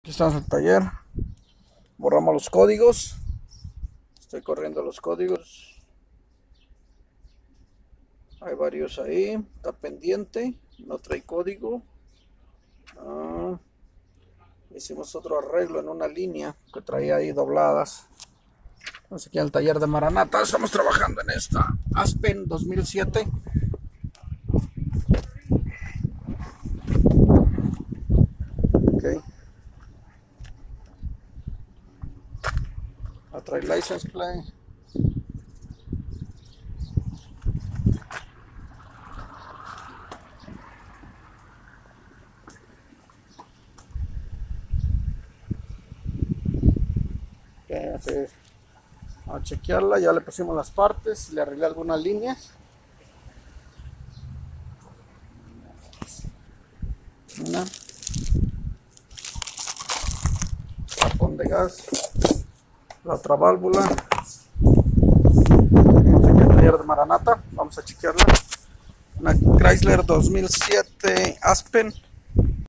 Aquí estamos en el taller. Borramos los códigos. Estoy corriendo los códigos. Hay varios ahí. Está pendiente. No trae código. Hicimos otro arreglo en una línea que traía ahí dobladas. Estamos aquí en el taller de Maranata. Estamos trabajando en esta Aspen 2007. Ok. Trae license plate. Entonces, vamos a chequearla. Ya le pusimos las partes, le arreglé algunas líneas. Una, tapón de gas, la otra válvula. Estamos aquí en el taller de Maranata. Vamos a chequearla. Una Chrysler 2007 Aspen.